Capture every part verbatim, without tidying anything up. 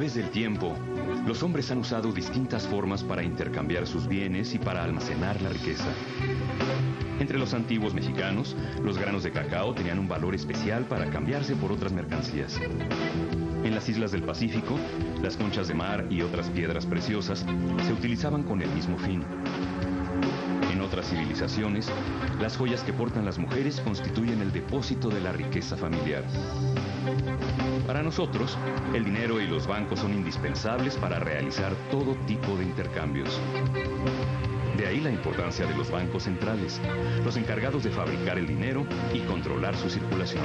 través del tiempo, los hombres han usado distintas formas para intercambiar sus bienes y para almacenar la riqueza. Entre los antiguos mexicanos, los granos de cacao tenían un valor especial para cambiarse por otras mercancías. En las islas del Pacífico, las conchas de mar y otras piedras preciosas se utilizaban con el mismo fin. En otras civilizaciones, las joyas que portan las mujeres constituyen el depósito de la riqueza familiar. Para nosotros, el dinero y los bancos son indispensables para realizar todo tipo de intercambios. De ahí la importancia de los bancos centrales, los encargados de fabricar el dinero y controlar su circulación.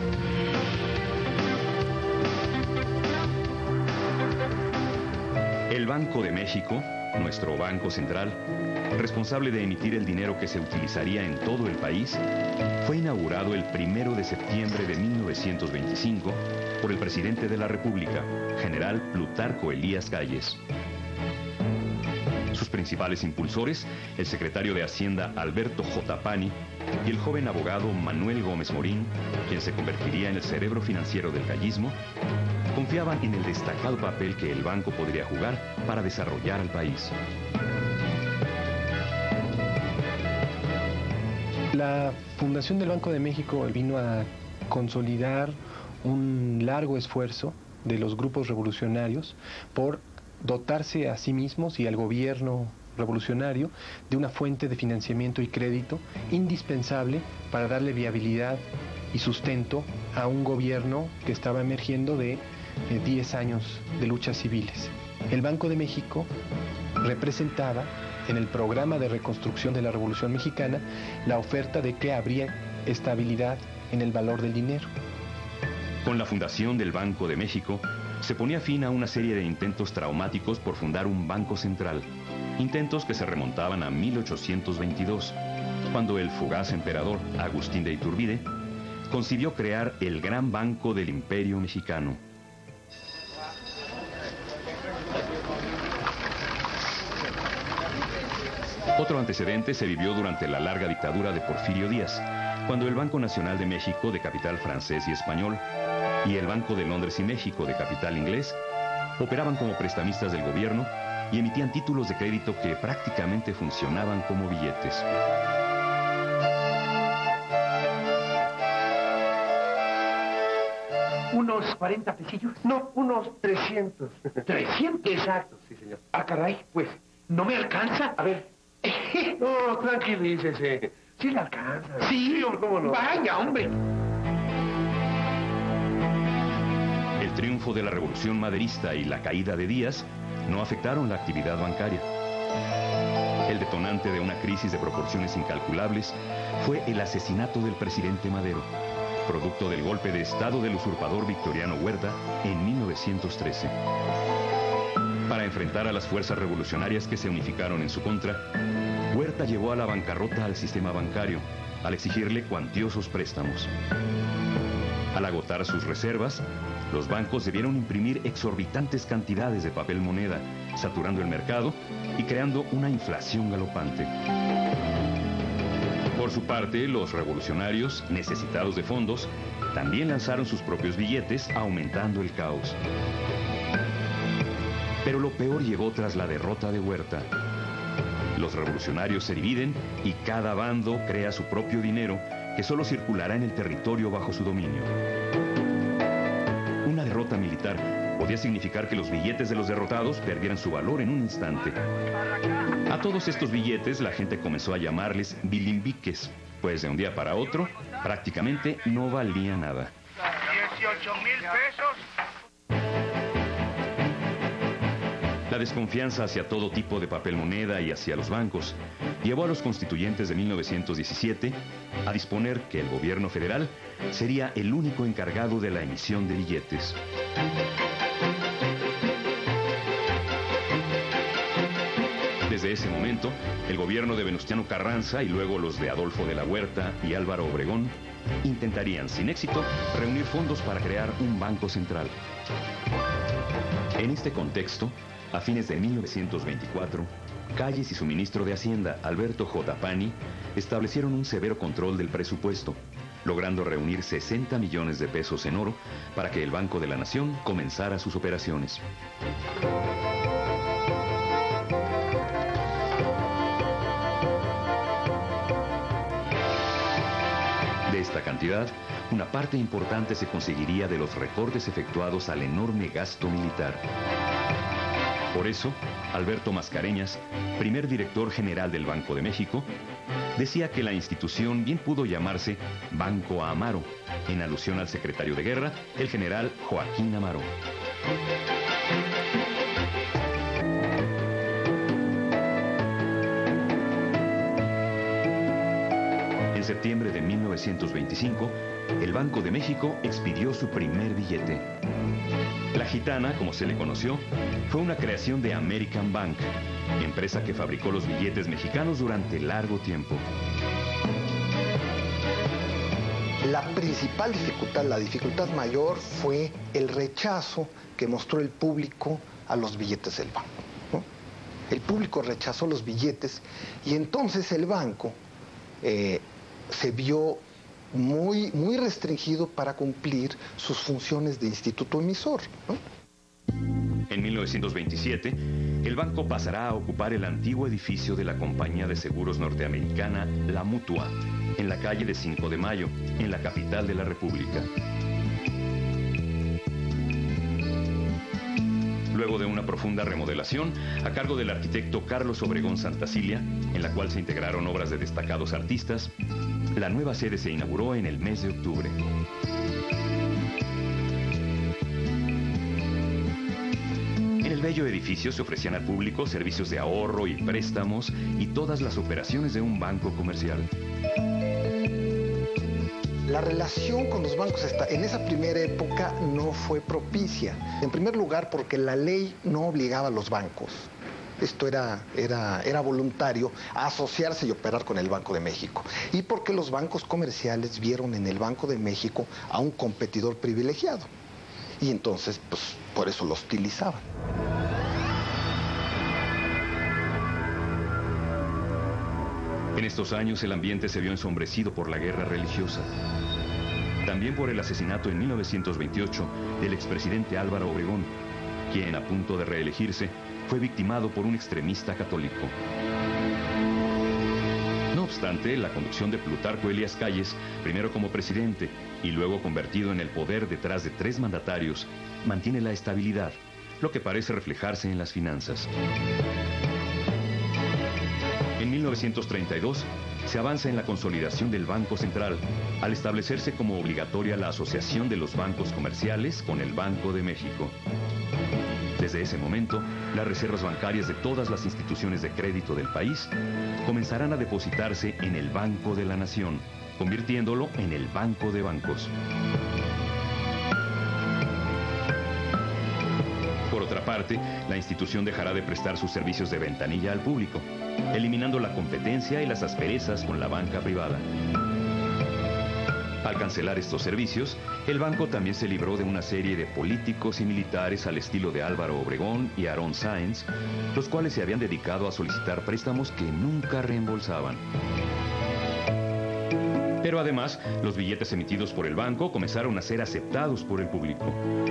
El Banco de México, nuestro Banco Central, responsable de emitir el dinero que se utilizaría en todo el país, fue inaugurado el primero de septiembre de mil novecientos veinticinco por el presidente de la República, general Plutarco Elías Calles. Sus principales impulsores, el secretario de Hacienda Alberto J. Pani y el joven abogado Manuel Gómez Morín, quien se convertiría en el cerebro financiero del callismo, confiaban en el destacado papel que el banco podría jugar para desarrollar al país. La fundación del Banco de México vino a consolidar un largo esfuerzo de los grupos revolucionarios por dotarse a sí mismos y al gobierno revolucionario de una fuente de financiamiento y crédito indispensable para darle viabilidad y sustento a un gobierno que estaba emergiendo de diez años de luchas civiles. El Banco de México representaba en el programa de reconstrucción de la Revolución Mexicana la oferta de que habría estabilidad en el valor del dinero. Con la fundación del Banco de México, se ponía fin a una serie de intentos traumáticos por fundar un banco central, intentos que se remontaban a mil ochocientos veintidós, cuando el fugaz emperador Agustín de Iturbide concibió crear el Gran Banco del Imperio Mexicano. Otro antecedente se vivió durante la larga dictadura de Porfirio Díaz, cuando el Banco Nacional de México, de capital francés y español, y el Banco de Londres y México, de capital inglés, operaban como prestamistas del gobierno y emitían títulos de crédito que prácticamente funcionaban como billetes. ¿Unos cuarenta pesillos? No, unos trescientos. ¿trescientos? Exacto, sí, señor. Ah, caray, pues, ¿no me alcanza? A ver. No, tranquilícese. Sí le alcanza. Sí, hombre, ¿cómo no? Vaya, hombre. El triunfo de la Revolución Maderista y la caída de Díaz no afectaron la actividad bancaria. El detonante de una crisis de proporciones incalculables fue el asesinato del presidente Madero, producto del golpe de Estado del usurpador Victoriano Huerta en mil novecientos trece. Para enfrentar a las fuerzas revolucionarias que se unificaron en su contra, Huerta llevó a la bancarrota al sistema bancario, al exigirle cuantiosos préstamos. Al agotar sus reservas, los bancos debieron imprimir exorbitantes cantidades de papel moneda, saturando el mercado y creando una inflación galopante. Por su parte, los revolucionarios, necesitados de fondos, también lanzaron sus propios billetes, aumentando el caos. Pero lo peor llegó tras la derrota de Huerta. Los revolucionarios se dividen y cada bando crea su propio dinero que solo circulará en el territorio bajo su dominio. Una derrota militar podía significar que los billetes de los derrotados perdieran su valor en un instante. A todos estos billetes la gente comenzó a llamarles bilimbiques, pues de un día para otro prácticamente no valía nada. dieciocho mil pesos. La desconfianza hacia todo tipo de papel moneda y hacia los bancos llevó a los constituyentes de mil novecientos diecisiete a disponer que el gobierno federal sería el único encargado de la emisión de billetes. Desde ese momento, el gobierno de Venustiano Carranza y luego los de Adolfo de la Huerta y Álvaro Obregón intentarían, sin éxito, reunir fondos para crear un banco central. En este contexto, a fines de mil novecientos veinticuatro, Calles y su ministro de Hacienda, Alberto J. Pani, establecieron un severo control del presupuesto, logrando reunir sesenta millones de pesos en oro para que el Banco de la Nación comenzara sus operaciones. De esta cantidad, una parte importante se conseguiría de los recortes efectuados al enorme gasto militar. Por eso, Alberto Mascareñas, primer director general del Banco de México, decía que la institución bien pudo llamarse Banco Amaro, en alusión al secretario de Guerra, el general Joaquín Amaro. En septiembre de mil novecientos veinticinco, el Banco de México expidió su primer billete. La Gitana, como se le conoció, fue una creación de American Bank, empresa que fabricó los billetes mexicanos durante largo tiempo. La principal dificultad, la dificultad mayor fue el rechazo que mostró el público a los billetes del banco, ¿no? El público rechazó los billetes y entonces el banco eh, se vio muy, muy restringido para cumplir sus funciones de instituto emisor, ¿no? En mil novecientos veintisiete, el banco pasará a ocupar el antiguo edificio de la compañía de seguros norteamericana, La Mutua, en la calle de cinco de mayo, en la capital de la República. Luego de una profunda remodelación, a cargo del arquitecto Carlos Obregón Santacilia, en la cual se integraron obras de destacados artistas, la nueva sede se inauguró en el mes de octubre. En el bello edificio se ofrecían al público servicios de ahorro y préstamos y todas las operaciones de un banco comercial. La relación con los bancos en esa primera época no fue propicia. En primer lugar, porque la ley no obligaba a los bancos. Esto era, era, era voluntario, a asociarse y operar con el Banco de México. Y porque los bancos comerciales vieron en el Banco de México a un competidor privilegiado. Y entonces, pues, por eso lo hostilizaban. En estos años el ambiente se vio ensombrecido por la guerra religiosa. También por el asesinato en mil novecientos veintiocho del expresidente Álvaro Obregón, quien, a punto de reelegirse, fue victimado por un extremista católico. No obstante, la conducción de Plutarco Elías Calles, primero como presidente y luego convertido en el poder detrás de tres mandatarios, mantiene la estabilidad, lo que parece reflejarse en las finanzas. En mil novecientos treinta y dos se avanza en la consolidación del Banco Central, al establecerse como obligatoria la asociación de los bancos comerciales con el Banco de México. Desde ese momento, las reservas bancarias de todas las instituciones de crédito del país comenzarán a depositarse en el Banco de la Nación, convirtiéndolo en el Banco de Bancos. Por otra parte, la institución dejará de prestar sus servicios de ventanilla al público, eliminando la competencia y las asperezas con la banca privada. Al cancelar estos servicios, el banco también se libró de una serie de políticos y militares al estilo de Álvaro Obregón y Aarón Sáenz, los cuales se habían dedicado a solicitar préstamos que nunca reembolsaban. Pero además, los billetes emitidos por el banco comenzaron a ser aceptados por el público.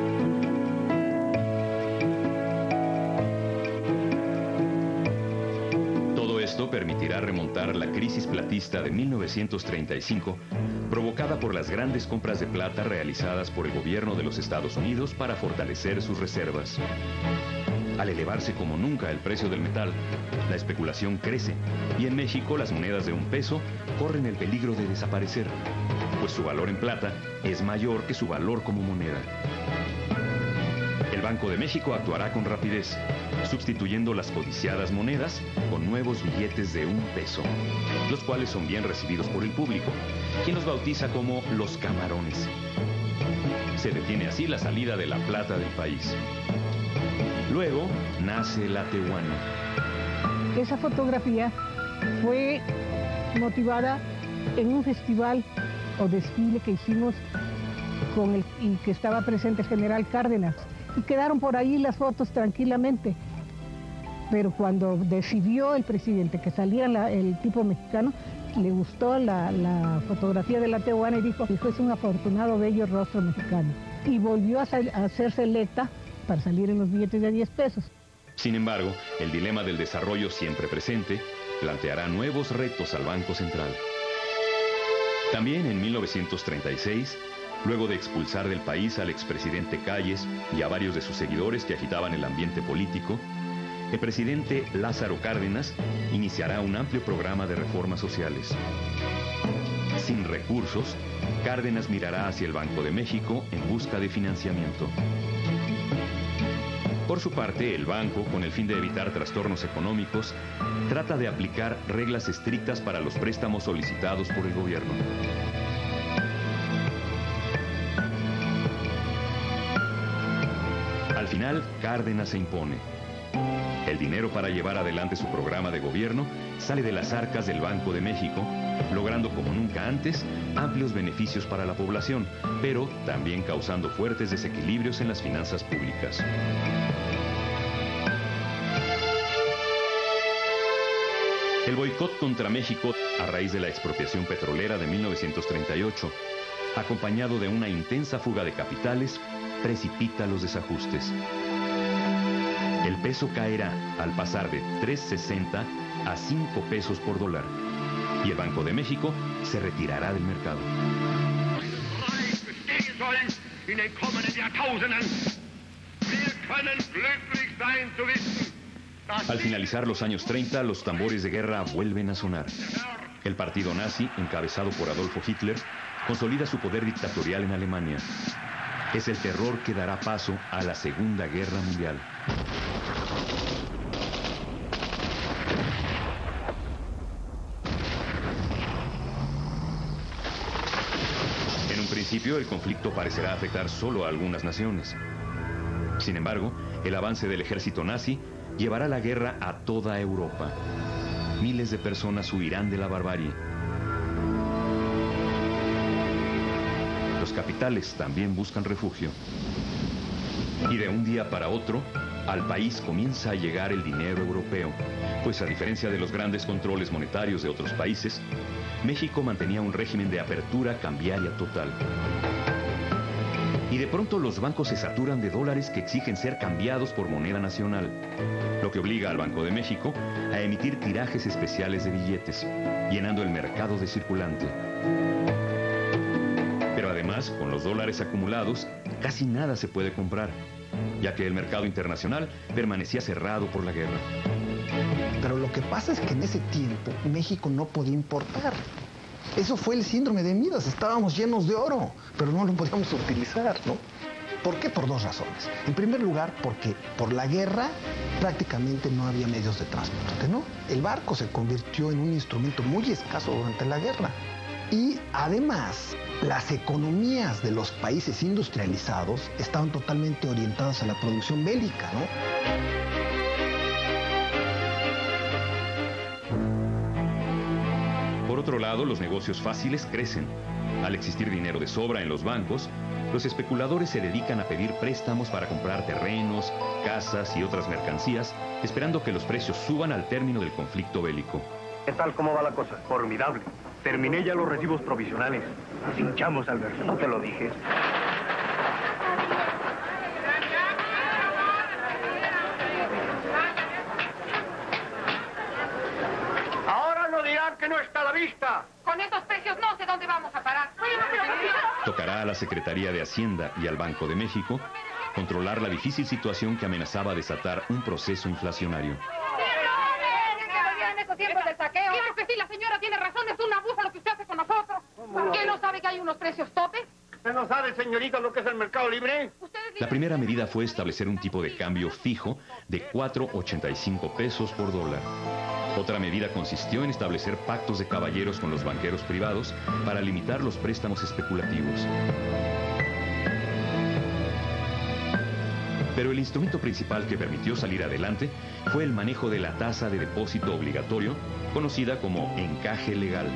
Esto permitirá remontar la crisis platista de mil novecientos treinta y cinco, provocada por las grandes compras de plata realizadas por el gobierno de los Estados Unidos para fortalecer sus reservas. Al elevarse como nunca el precio del metal, la especulación crece y en México las monedas de un peso corren el peligro de desaparecer, pues su valor en plata es mayor que su valor como moneda. El Banco de México actuará con rapidez, sustituyendo las codiciadas monedas con nuevos billetes de un peso, los cuales son bien recibidos por el público, quien los bautiza como los camarones. Se detiene así la salida de la plata del país. Luego nace la tehuana. Esa fotografía fue motivada en un festival o desfile que hicimos con el, y que estaba presente el general Cárdenas. Y quedaron por ahí las fotos tranquilamente. Pero cuando decidió el presidente que saliera la, el tipo mexicano, le gustó la, la fotografía de la Tehuana y dijo, dijo, es un afortunado, bello rostro mexicano. Y volvió a, sal, a ser selecta para salir en los billetes de diez pesos. Sin embargo, el dilema del desarrollo siempre presente planteará nuevos retos al Banco Central. También en mil novecientos treinta y seis, luego de expulsar del país al expresidente Calles y a varios de sus seguidores que agitaban el ambiente político, el presidente Lázaro Cárdenas iniciará un amplio programa de reformas sociales. Sin recursos, Cárdenas mirará hacia el Banco de México en busca de financiamiento. Por su parte, el banco, con el fin de evitar trastornos económicos, trata de aplicar reglas estrictas para los préstamos solicitados por el gobierno. Al final, Cárdenas se impone. El dinero para llevar adelante su programa de gobierno sale de las arcas del Banco de México, logrando como nunca antes amplios beneficios para la población, pero también causando fuertes desequilibrios en las finanzas públicas. El boicot contra México a raíz de la expropiación petrolera de mil novecientos treinta y ocho, acompañado de una intensa fuga de capitales, precipita los desajustes. El peso caerá al pasar de tres sesenta a cinco pesos por dólar y el Banco de México se retirará del mercado. Al finalizar los años treinta, los tambores de guerra vuelven a sonar. El partido nazi, encabezado por Adolfo Hitler, consolida su poder dictatorial en Alemania. Es el terror que dará paso a la Segunda Guerra Mundial. En un principio, el conflicto parecerá afectar solo a algunas naciones. Sin embargo, el avance del ejército nazi llevará la guerra a toda Europa. Miles de personas huirán de la barbarie. Los capitales también buscan refugio. Y de un día para otro, al país comienza a llegar el dinero europeo, pues a diferencia de los grandes controles monetarios de otros países, México mantenía un régimen de apertura cambiaria total. Y de pronto los bancos se saturan de dólares que exigen ser cambiados por moneda nacional, lo que obliga al Banco de México a emitir tirajes especiales de billetes, llenando el mercado de circulante. Pero además, con los dólares acumulados, casi nada se puede comprar, ya que el mercado internacional permanecía cerrado por la guerra. Pero lo que pasa es que en ese tiempo México no podía importar. Eso fue el síndrome de Midas. Estábamos llenos de oro, pero no lo podíamos utilizar, ¿no? ¿Por qué? Por dos razones. En primer lugar, porque por la guerra prácticamente no había medios de transporte, ¿no? El barco se convirtió en un instrumento muy escaso durante la guerra. Y además, las economías de los países industrializados estaban totalmente orientadas a la producción bélica, ¿no? Por otro lado, los negocios fáciles crecen. Al existir dinero de sobra en los bancos, los especuladores se dedican a pedir préstamos para comprar terrenos, casas y otras mercancías, esperando que los precios suban al término del conflicto bélico. ¿Qué tal? ¿Cómo va la cosa? Formidable. Terminé ya los recibos provisionales. Nos hinchamos, Alberto. No te lo dije. Ahora no dirán que no está a la vista. Con estos precios no sé dónde vamos a parar. Tocará a la Secretaría de Hacienda y al Banco de México controlar la difícil situación que amenazaba desatar un proceso inflacionario. Tiempos del saqueo. Claro que sí, la señora tiene razón, es un abuso lo que usted hace con nosotros. ¿Qué no sabe que hay unos precios topes? ¿Usted no sabe, señorita, lo que es el mercado libre? La primera medida fue establecer un tipo de cambio fijo de cuatro ochenta y cinco pesos por dólar. Otra medida consistió en establecer pactos de caballeros con los banqueros privados para limitar los préstamos especulativos. Pero el instrumento principal que permitió salir adelante fue el manejo de la tasa de depósito obligatorio, conocida como encaje legal.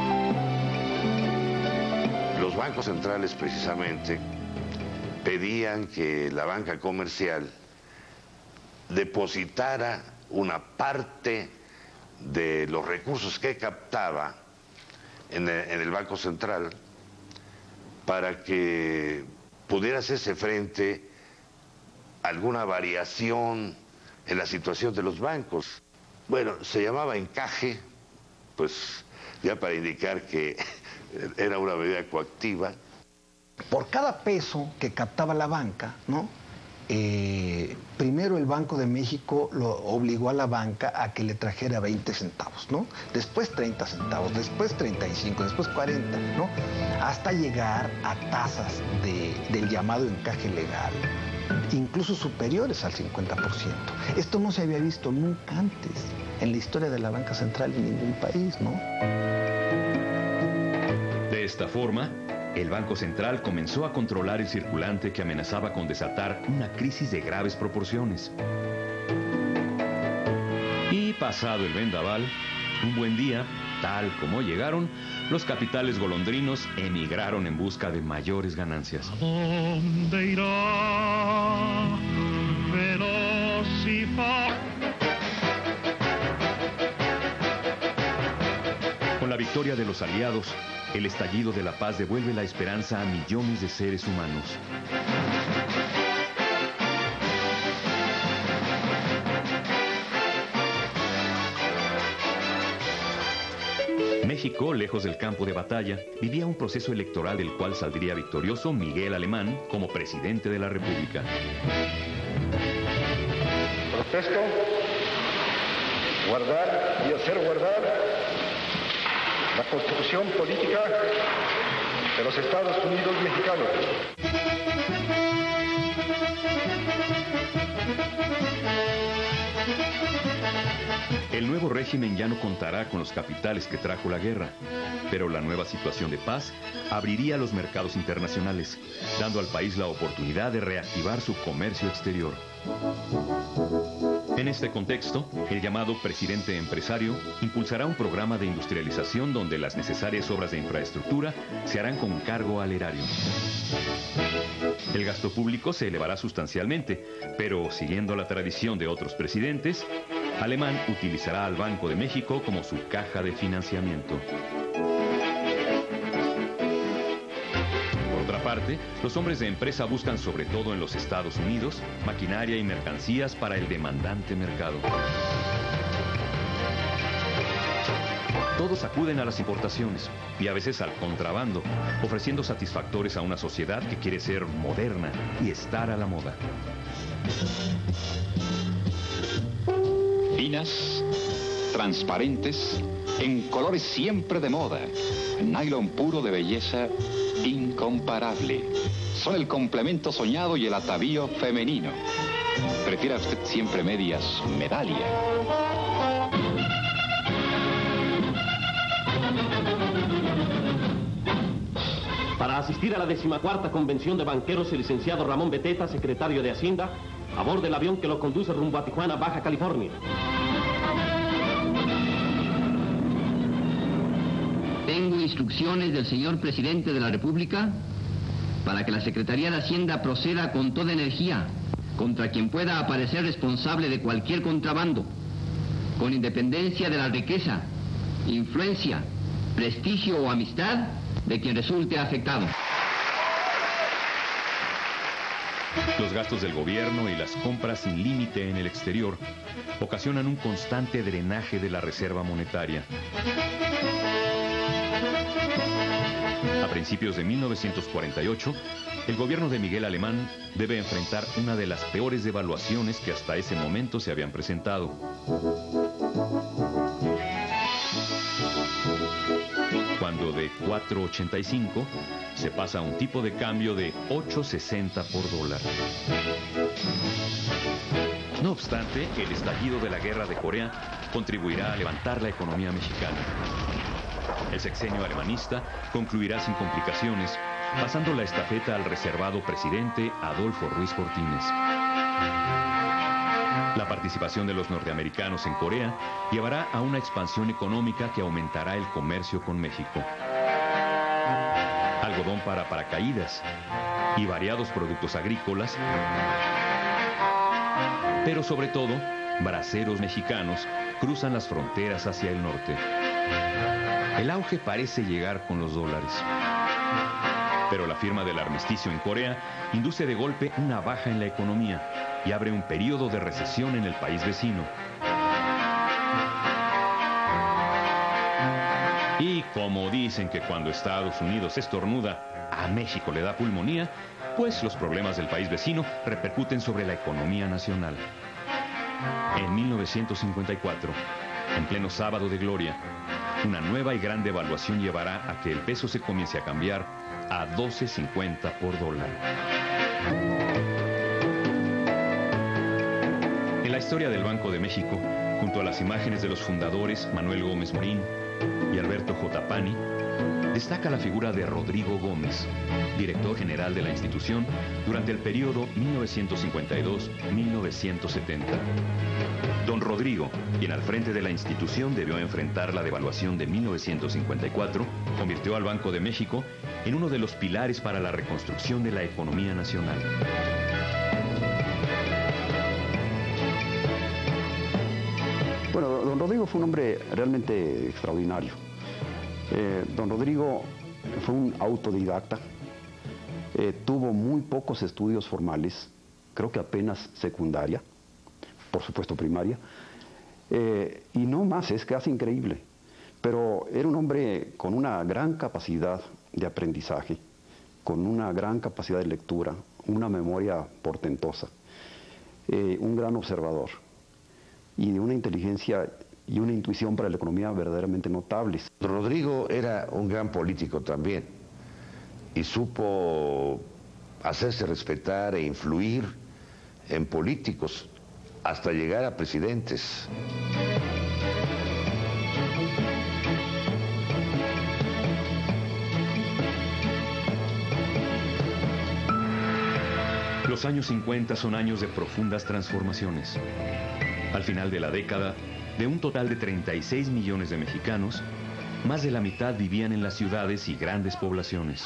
Los bancos centrales, precisamente, pedían que la banca comercial depositara una parte de los recursos que captaba en el, en el Banco Central para que pudiera hacerse frente a alguna variación en la situación de los bancos. Bueno, se llamaba encaje, pues ya para indicar que era una medida coactiva. Por cada peso que captaba la banca, ¿no? Eh, primero el Banco de México lo obligó a la banca a que le trajera veinte centavos, ¿no? Después treinta centavos, después treinta y cinco, después cuarenta, ¿no? Hasta llegar a tasas de, del llamado encaje legal, incluso superiores al cincuenta por ciento. Esto no se había visto nunca antes en la historia de la banca central en ningún país, ¿no? De esta forma, el Banco Central comenzó a controlar el circulante que amenazaba con desatar una crisis de graves proporciones. Y pasado el vendaval, un buen día, tal como llegaron, los capitales golondrinos emigraron en busca de mayores ganancias. ¿A dónde irá Velocifar? Con la victoria de los aliados, el estallido de la paz devuelve la esperanza a millones de seres humanos. México, lejos del campo de batalla, vivía un proceso electoral del cual saldría victorioso Miguel Alemán como presidente de la República. Protesto, guardar y hacer guardar la Constitución política de los Estados Unidos mexicanos. El nuevo régimen ya no contará con los capitales que trajo la guerra, pero la nueva situación de paz abriría los mercados internacionales, dando al país la oportunidad de reactivar su comercio exterior. En este contexto, el llamado presidente empresario impulsará un programa de industrialización donde las necesarias obras de infraestructura se harán con cargo al erario. El gasto público se elevará sustancialmente, pero siguiendo la tradición de otros presidentes, Alemán utilizará al Banco de México como su caja de financiamiento. Por otra parte, los hombres de empresa buscan, sobre todo en los Estados Unidos, maquinaria y mercancías para el demandante mercado. Todos acuden a las importaciones y a veces al contrabando, ofreciendo satisfactores a una sociedad que quiere ser moderna y estar a la moda. Finas, transparentes, en colores siempre de moda, nylon puro de belleza incomparable. Son el complemento soñado y el atavío femenino. Prefiera usted siempre medias Medalia. Para asistir a la decimacuarta Convención de Banqueros, el licenciado Ramón Beteta, secretario de Hacienda, a bordo del avión que lo conduce rumbo a Tijuana, Baja California. Tengo instrucciones del señor presidente de la República para que la Secretaría de Hacienda proceda con toda energía contra quien pueda aparecer responsable de cualquier contrabando, con independencia de la riqueza, influencia, prestigio o amistad de quien resulte afectado. Los gastos del gobierno y las compras sin límite en el exterior ocasionan un constante drenaje de la reserva monetaria. A principios de mil novecientos cuarenta y ocho, el gobierno de Miguel Alemán debe enfrentar una de las peores devaluaciones que hasta ese momento se habían presentado. Cuando de cuatro ochenta y cinco se pasa a un tipo de cambio de ocho sesenta por dólar. No obstante, el estallido de la guerra de Corea contribuirá a levantar la economía mexicana. El sexenio alemanista concluirá sin complicaciones, pasando la estafeta al reservado presidente Adolfo Ruiz Cortines. La participación de los norteamericanos en Corea llevará a una expansión económica que aumentará el comercio con México. Algodón para paracaídas y variados productos agrícolas, pero sobre todo, braceros mexicanos cruzan las fronteras hacia el norte. El auge parece llegar con los dólares. Pero la firma del armisticio en Corea induce de golpe una baja en la economía y abre un periodo de recesión en el país vecino. Y como dicen que cuando Estados Unidos estornuda, a México le da pulmonía, pues los problemas del país vecino repercuten sobre la economía nacional. En mil novecientos cincuenta y cuatro, en pleno sábado de gloria, una nueva y gran devaluación llevará a que el peso se comience a cambiar a doce cincuenta por dólar. En la historia del Banco de México, junto a las imágenes de los fundadores Manuel Gómez Morín y Alberto J. Pani, destaca la figura de Rodrigo Gómez, director general de la institución durante el periodo mil novecientos cincuenta y dos a mil novecientos setenta. Don Rodrigo, quien al frente de la institución debió enfrentar la devaluación de mil novecientos cincuenta y cuatro, convirtió al Banco de México en uno de los pilares para la reconstrucción de la economía nacional. Bueno, don Rodrigo fue un hombre realmente extraordinario. Eh, don Rodrigo fue un autodidacta, eh, tuvo muy pocos estudios formales, creo que apenas secundaria, por supuesto primaria, eh, y no más, es casi increíble, pero era un hombre con una gran capacidad de aprendizaje, con una gran capacidad de lectura, una memoria portentosa, eh, un gran observador y de una inteligencia y una intuición para la economía verdaderamente notables. Rodrigo era un gran político también y supo hacerse respetar e influir en políticos hasta llegar a presidentes. Los años cincuenta son años de profundas transformaciones. Al final de la década, de un total de treinta y seis millones de mexicanos, más de la mitad vivían en las ciudades y grandes poblaciones.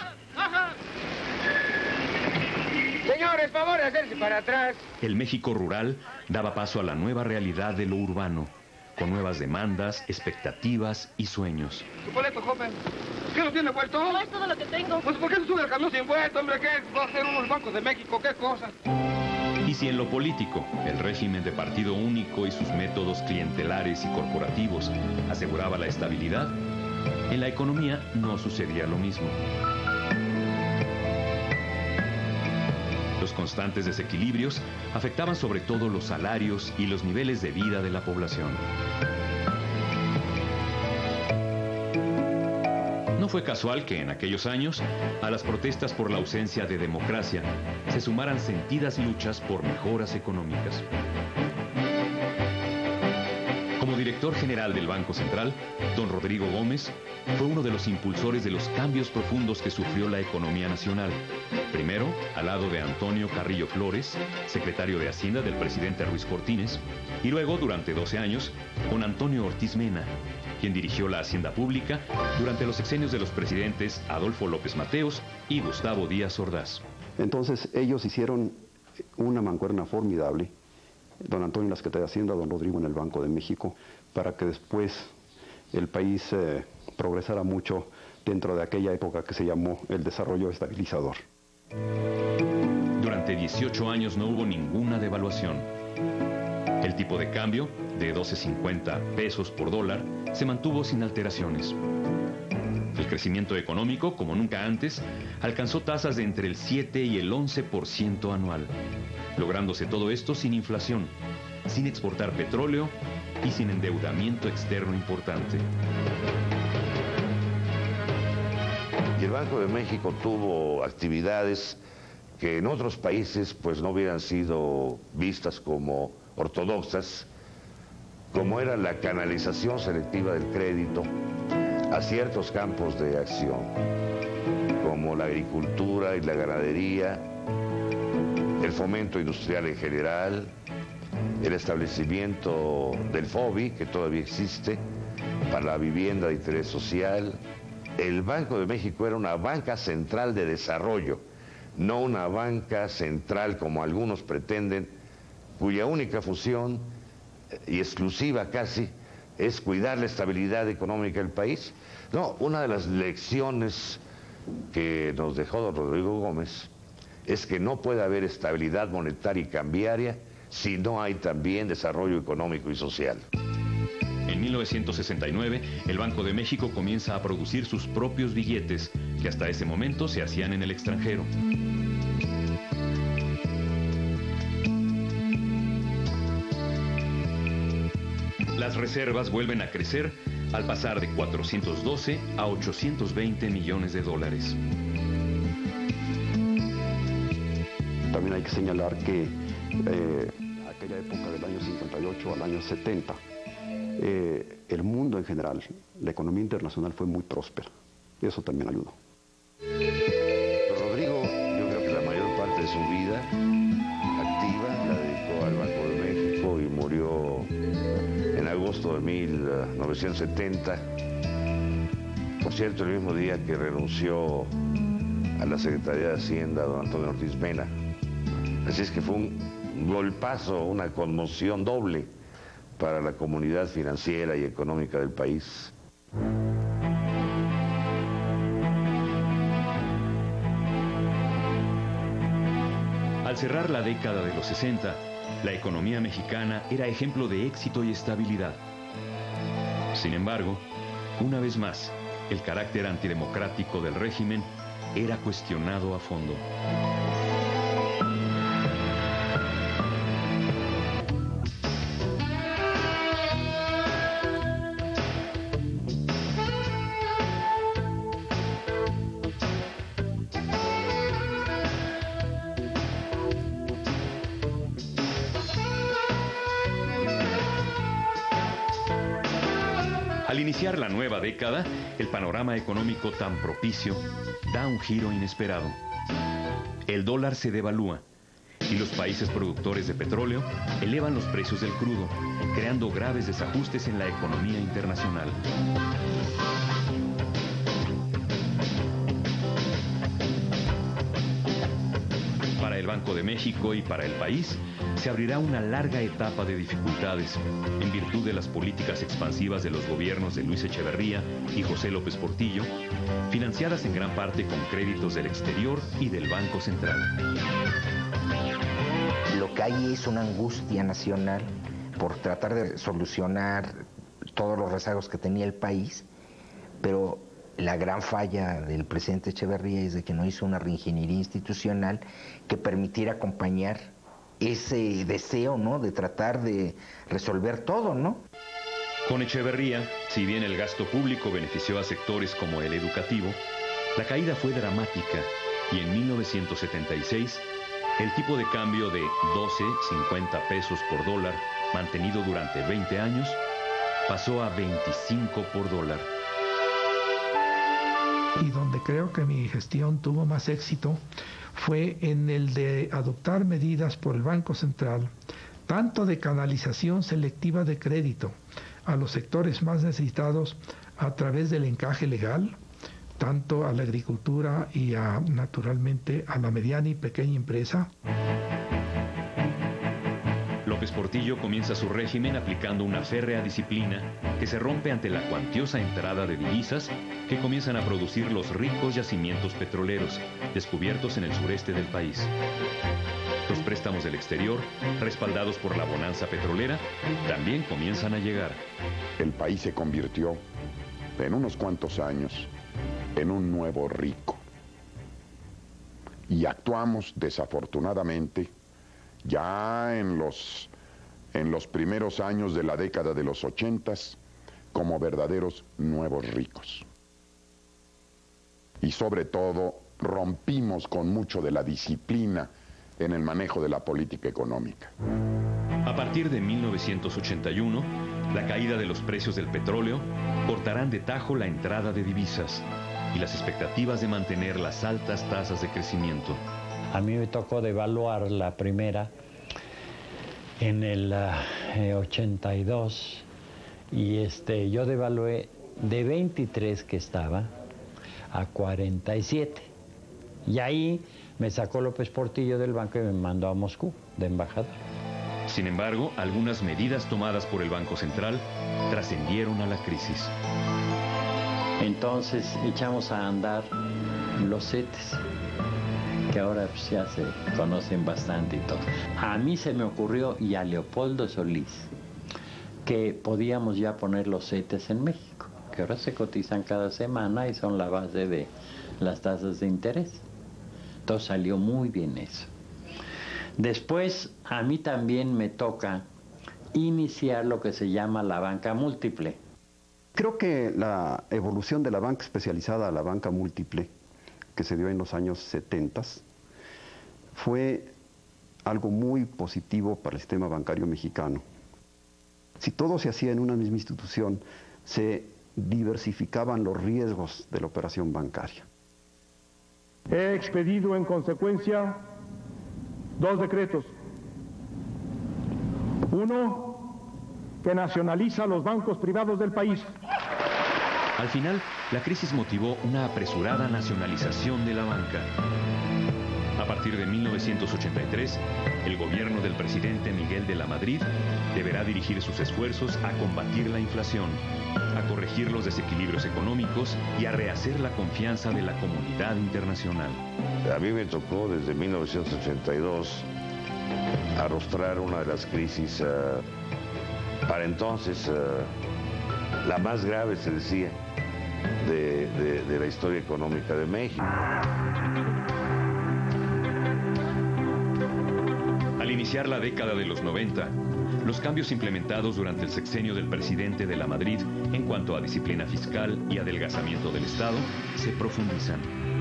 Señores, favor de hacerse para atrás. El México rural daba paso a la nueva realidad de lo urbano, con nuevas demandas, expectativas y sueños. Su boleto, joven. ¿Qué no tiene vuelto? No es todo lo que tengo. Pues ¿por qué se sube el camión sin vuelto, hombre? ¿Qué va a hacer unos bancos de México? ¿Qué cosa? Y si en lo político, el régimen de partido único y sus métodos clientelares y corporativos aseguraba la estabilidad, en la economía no sucedía lo mismo. Los constantes desequilibrios afectaban sobre todo los salarios y los niveles de vida de la población. No fue casual que en aquellos años, a las protestas por la ausencia de democracia, se sumaran sentidas luchas por mejoras económicas. Como director general del Banco Central, don Rodrigo Gómez fue uno de los impulsores de los cambios profundos que sufrió la economía nacional. Primero, al lado de Antonio Carrillo Flores, secretario de Hacienda del presidente Ruiz Cortines, y luego, durante doce años, con Antonio Ortiz Mena, quien dirigió la Hacienda Pública durante los sexenios de los presidentes Adolfo López Mateos y Gustavo Díaz Ordaz. Entonces ellos hicieron una mancuerna formidable, don Antonio en la Secretaría de Hacienda, don Rodrigo en el Banco de México, para que después el país eh, progresara mucho dentro de aquella época que se llamó el desarrollo estabilizador. Durante dieciocho años no hubo ninguna devaluación. El tipo de cambio, de doce cincuenta pesos por dólar, se mantuvo sin alteraciones. El crecimiento económico, como nunca antes, alcanzó tasas de entre el siete y el once por ciento anual, lográndose todo esto sin inflación, sin exportar petróleo y sin endeudamiento externo importante. Y el Banco de México tuvo actividades que en otros países pues no hubieran sido vistas como ortodoxas, como era la canalización selectiva del crédito a ciertos campos de acción, como la agricultura y la ganadería, el fomento industrial en general, el establecimiento del FOBI, que todavía existe, para la vivienda de interés social. El Banco de México era una banca central de desarrollo, no una banca central como algunos pretenden, cuya única función y exclusiva casi es cuidar la estabilidad económica del país. No, una de las lecciones que nos dejó don Rodrigo Gómez es que no puede haber estabilidad monetaria y cambiaria si no hay también desarrollo económico y social. En mil novecientos sesenta y nueve, el Banco de México comienza a producir sus propios billetes, que hasta ese momento se hacían en el extranjero. Las reservas vuelven a crecer al pasar de cuatrocientos doce a ochocientos veinte millones de dólares. También hay que señalar que eh, aquella época del año cincuenta y ocho al año setenta, eh, el mundo en general, la economía internacional fue muy próspera. Eso también ayudó. Rodrigo, yo creo que la mayor parte de su vida activa la dedicó al Banco de México y murió en agosto de mil novecientos setenta, por cierto, el mismo día que renunció a la Secretaría de Hacienda don Antonio Ortiz Mena. Así es que fue un golpazo, una conmoción doble para la comunidad financiera y económica del país. Al cerrar la década de los sesenta, la economía mexicana era ejemplo de éxito y estabilidad. Sin embargo, una vez más, el carácter antidemocrático del régimen era cuestionado a fondo. Al iniciar la nueva década, el panorama económico tan propicio da un giro inesperado. El dólar se devalúa y los países productores de petróleo elevan los precios del crudo, creando graves desajustes en la economía internacional. Para el Banco de México y para el país, se abrirá una larga etapa de dificultades en virtud de las políticas expansivas de los gobiernos de Luis Echeverría y José López Portillo, financiadas en gran parte con créditos del exterior y del Banco Central. Lo que hay es una angustia nacional por tratar de solucionar todos los rezagos que tenía el país, pero la gran falla del presidente Echeverría es de que no hizo una reingeniería institucional que permitiera acompañar ese deseo, ¿no?, de tratar de resolver todo, ¿no? Con Echeverría, si bien el gasto público benefició a sectores como el educativo, la caída fue dramática y en mil novecientos setenta y seis el tipo de cambio de doce cincuenta pesos por dólar, mantenido durante veinte años, pasó a veinticinco por dólar. Y donde creo que mi gestión tuvo más éxito fue en el de adoptar medidas por el Banco Central, tanto de canalización selectiva de crédito a los sectores más necesitados a través del encaje legal, tanto a la agricultura y a, naturalmente, a la mediana y pequeña empresa. López Portillo comienza su régimen aplicando una férrea disciplina que se rompe ante la cuantiosa entrada de divisas que comienzan a producir los ricos yacimientos petroleros descubiertos en el sureste del país. Los préstamos del exterior, respaldados por la bonanza petrolera, también comienzan a llegar. El país se convirtió, en unos cuantos años, en un nuevo rico. Y actuamos, desafortunadamente, ya en los, en los primeros años de la década de los ochentas, como verdaderos nuevos ricos. Y sobre todo, rompimos con mucho de la disciplina en el manejo de la política económica. A partir de mil novecientos ochenta y uno, la caída de los precios del petróleo cortarán de tajo la entrada de divisas y las expectativas de mantener las altas tasas de crecimiento. A mí me tocó devaluar la primera en el uh, ochenta y dos y este, yo devalué de veintitrés que estaba a cuarenta y siete. Y ahí me sacó López Portillo del banco y me mandó a Moscú de embajador. Sin embargo, algunas medidas tomadas por el Banco Central trascendieron a la crisis. Entonces echamos a andar los CETES, que ahora pues, ya se conocen bastante y todo. A mí se me ocurrió, y a Leopoldo Solís, que podíamos ya poner los CETES en México, que ahora se cotizan cada semana y son la base de las tasas de interés. Entonces salió muy bien eso. Después, a mí también me toca iniciar lo que se llama la banca múltiple. Creo que la evolución de la banca especializada a la banca múltiple, que se dio en los años setenta, fue algo muy positivo para el sistema bancario mexicano. Si todo se hacía en una misma institución, se diversificaban los riesgos de la operación bancaria. He expedido en consecuencia dos decretos. Uno, que nacionaliza los bancos privados del país. Al final, la crisis motivó una apresurada nacionalización de la banca. A partir de mil novecientos ochenta y tres, el gobierno del presidente Miguel de la Madrid deberá dirigir sus esfuerzos a combatir la inflación, a corregir los desequilibrios económicos y a rehacer la confianza de la comunidad internacional. A mí me tocó desde mil novecientos ochenta y dos arrostrar una de las crisis, uh, para entonces uh, la más grave, se decía, de, de, de la historia económica de México. Al iniciar la década de los noventa, los cambios implementados durante el sexenio del presidente de la Madrid en cuanto a disciplina fiscal y adelgazamiento del Estado se profundizan.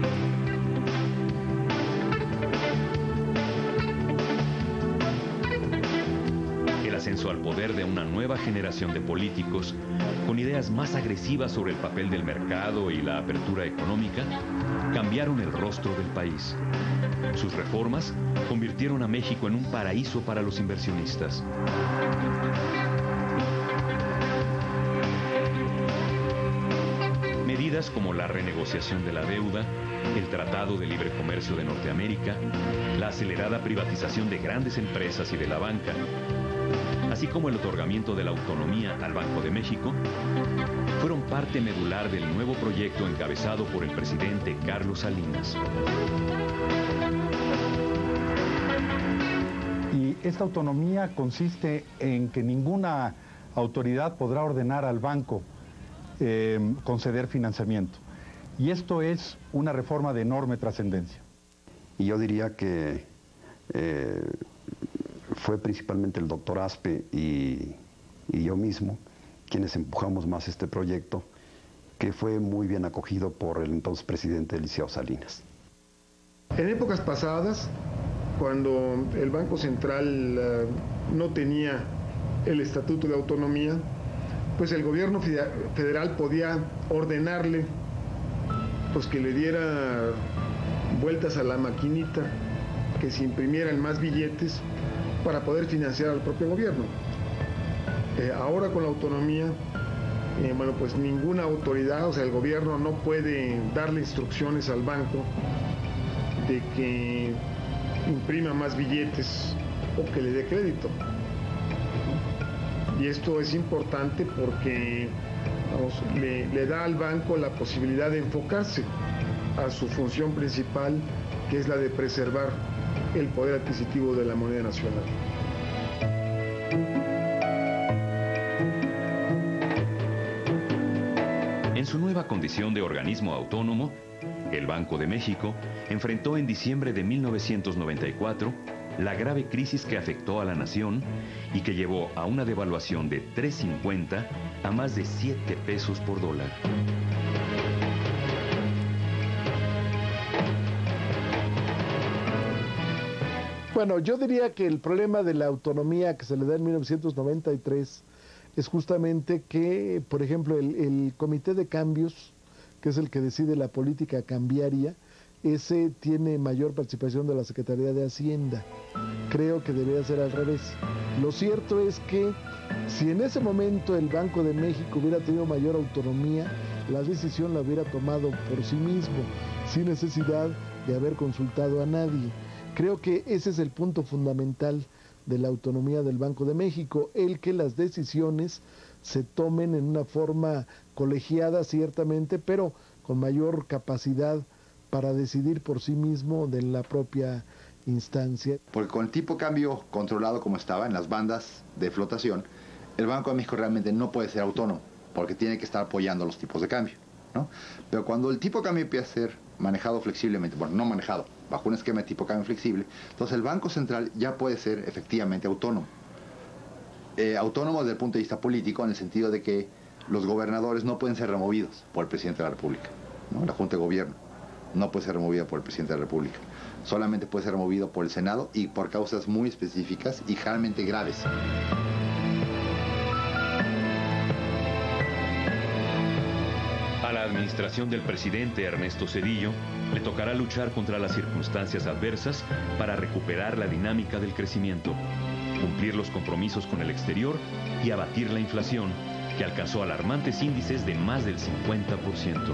El ascenso al poder de una nueva generación de políticos con ideas más agresivas sobre el papel del mercado y la apertura económica cambiaron el rostro del país. Sus reformas convirtieron a México en un paraíso para los inversionistas. Medidas como la renegociación de la deuda, el Tratado de Libre Comercio de Norteamérica, la acelerada privatización de grandes empresas y de la banca, así como el otorgamiento de la autonomía al Banco de México, fueron parte medular del nuevo proyecto encabezado por el presidente Carlos Salinas. Y esta autonomía consiste en que ninguna autoridad podrá ordenar al banco eh, conceder financiamiento. Y esto es una reforma de enorme trascendencia. Y yo diría que eh, fue principalmente el doctor Aspe y, y yo mismo quienes empujamos más este proyecto, que fue muy bien acogido por el entonces presidente Eliseo Salinas. En épocas pasadas, cuando el Banco Central uh, no tenía el estatuto de autonomía, pues el gobierno federal podía ordenarle pues que le diera vueltas a la maquinita, que se imprimieran más billetes para poder financiar al propio gobierno. Eh, ahora con la autonomía, eh, bueno, pues ninguna autoridad, o sea, el gobierno no puede darle instrucciones al banco de que imprima más billetes o que le dé crédito. Y esto es importante porque vamos, le, le da al banco la posibilidad de enfocarse a su función principal, que es la de preservar el poder adquisitivo de la moneda nacional. En su nueva condición de organismo autónomo, el Banco de México enfrentó en diciembre de mil novecientos noventa y cuatro la grave crisis que afectó a la nación y que llevó a una devaluación de tres cincuenta a más de siete pesos por dólar. Bueno, yo diría que el problema de la autonomía que se le da en mil novecientos noventa y tres es justamente que, por ejemplo, el, el Comité de Cambios, que es el que decide la política cambiaria, ese tiene mayor participación de la Secretaría de Hacienda. Creo que debería ser al revés. Lo cierto es que si en ese momento el Banco de México hubiera tenido mayor autonomía, la decisión la hubiera tomado por sí mismo, sin necesidad de haber consultado a nadie. Creo que ese es el punto fundamental de la autonomía del Banco de México, el que las decisiones se tomen en una forma colegiada ciertamente, pero con mayor capacidad para decidir por sí mismo de la propia instancia. Porque con el tipo de cambio controlado como estaba en las bandas de flotación, el Banco de México realmente no puede ser autónomo, porque tiene que estar apoyando los tipos de cambio, ¿no? Pero cuando el tipo de cambio empieza a ser manejado flexiblemente, bueno, no manejado, bajo un esquema de tipo de cambio flexible, entonces el Banco Central ya puede ser efectivamente autónomo. Eh, autónomo desde el punto de vista político, en el sentido de que los gobernadores no pueden ser removidos por el presidente de la República, ¿no? La Junta de Gobierno no puede ser removida por el presidente de la República, solamente puede ser removido por el Senado y por causas muy específicas y generalmente graves. A la administración del presidente Ernesto Zedillo le tocará luchar contra las circunstancias adversas para recuperar la dinámica del crecimiento, cumplir los compromisos con el exterior y abatir la inflación, que alcanzó alarmantes índices de más del cincuenta por ciento.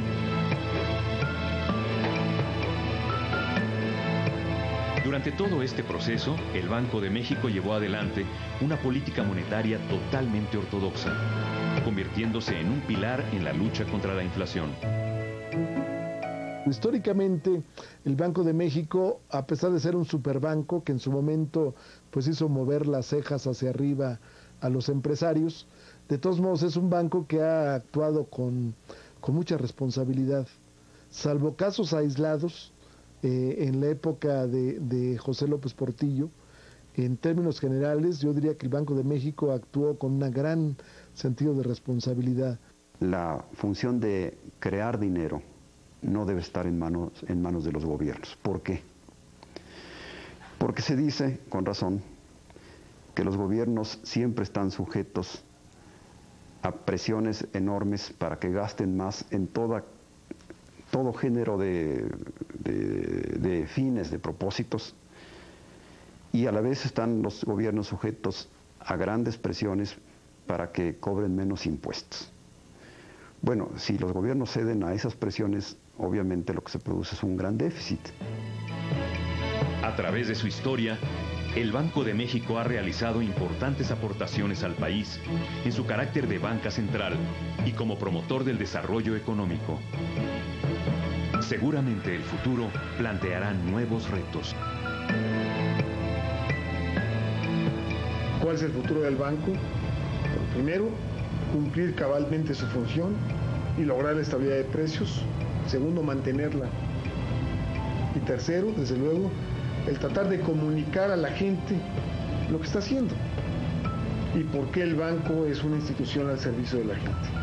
Durante todo este proceso, el Banco de México llevó adelante una política monetaria totalmente ortodoxa, convirtiéndose en un pilar en la lucha contra la inflación. Históricamente, el Banco de México, a pesar de ser un superbanco que en su momento pues hizo mover las cejas hacia arriba a los empresarios, de todos modos es un banco que ha actuado con, con mucha responsabilidad. Salvo casos aislados, eh, en la época de, de José López Portillo, en términos generales, yo diría que el Banco de México actuó con un gran sentido de responsabilidad. La función de crear dinero no debe estar en manos, en manos de los gobiernos. ¿Por qué? Porque se dice, con razón, que los gobiernos siempre están sujetos a presiones enormes para que gasten más en toda, todo género de, de, de fines, de propósitos, y a la vez están los gobiernos sujetos a grandes presiones para que cobren menos impuestos. Bueno, si los gobiernos ceden a esas presiones, obviamente lo que se produce es un gran déficit. A través de su historia, el Banco de México ha realizado importantes aportaciones al país en su carácter de banca central y como promotor del desarrollo económico. Seguramente el futuro planteará nuevos retos. ¿Cuál es el futuro del banco? Primero, cumplir cabalmente su función y lograr la estabilidad de precios. Segundo, mantenerla. Y tercero, desde luego, el tratar de comunicar a la gente lo que está haciendo y por qué el banco es una institución al servicio de la gente.